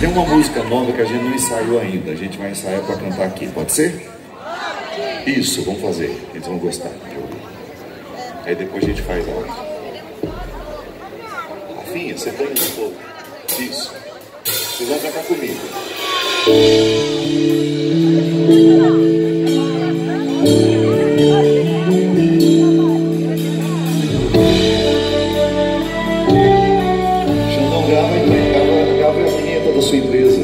Tem uma música nova que a gente não ensaiou ainda. A gente vai ensaiar para cantar aqui, pode ser? Isso, vamos fazer. Eles vão gostar. Aí depois a gente faz a outra. Rafinha, você põe um pouco. Isso. Vocês vão cantar comigo. Xandão, grava a vinheta da sua empresa.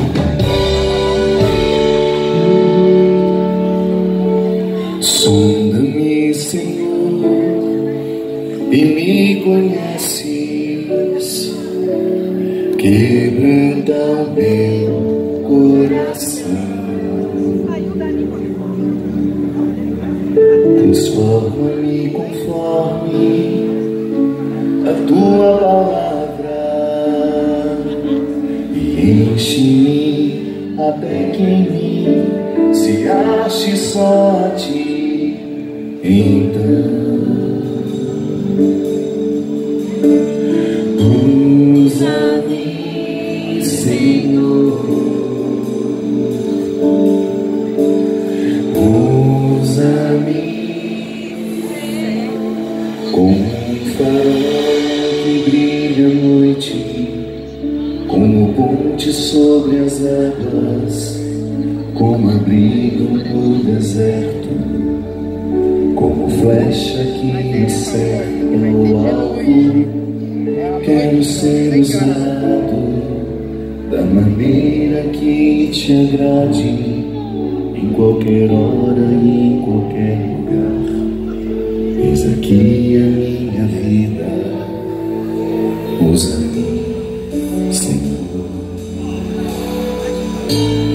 Sonda-me, Senhor, e me conheces, quebranta o meu coração, transforma-me conforme a tua palavra e enche-me até que em mim se ache só a ti. Então usa-me, Senhor, usa-me como um farol que brilha à noite, como ponte sobre as águas, como abrigo no deserto, como flecha que acerta o alvo. Quero ser usado da maneira que te agrade, em qualquer hora e em qualquer lugar. Eis aqui a minha vida, usa-me, Senhor.